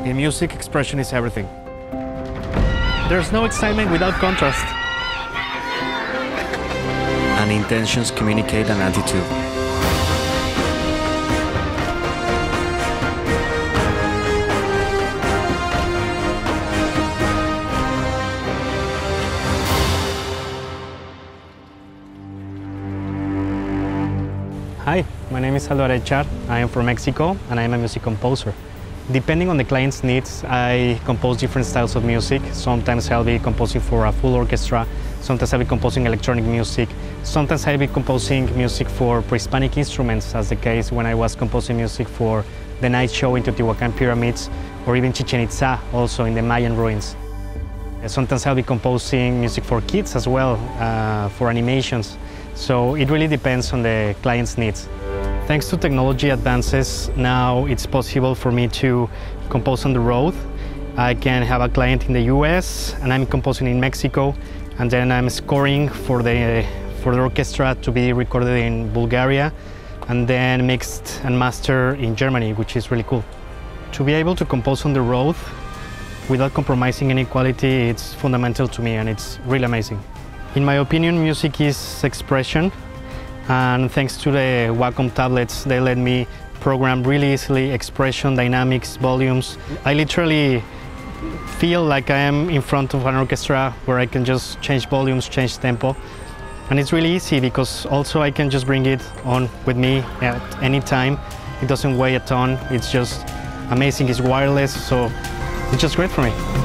In music, expression is everything. There's no excitement without contrast. And intentions communicate an attitude. Hi, my name is Aldo Arechar. I am from Mexico and I am a music composer. Depending on the client's needs, I compose different styles of music. Sometimes I'll be composing for a full orchestra, sometimes I'll be composing electronic music, sometimes I'll be composing music for pre-Hispanic instruments, as the case when I was composing music for the night show in Teotihuacan pyramids, or even Chichen Itza, also in the Mayan ruins. Sometimes I'll be composing music for kids as well, for animations. So it really depends on the client's needs. Thanks to technology advances, now it's possible for me to compose on the road. I can have a client in the US and I'm composing in Mexico, and then I'm scoring for the orchestra to be recorded in Bulgaria and then mixed and mastered in Germany, which is really cool. To be able to compose on the road without compromising any quality, it's fundamental to me and it's really amazing. In my opinion, music is expression. And thanks to the Wacom tablets, they let me program really easily expression, dynamics, volumes. I literally feel like I am in front of an orchestra where I can just change volumes, change tempo. And it's really easy because also I can just bring it on with me at any time. It doesn't weigh a ton, it's just amazing, it's wireless, so it's just great for me.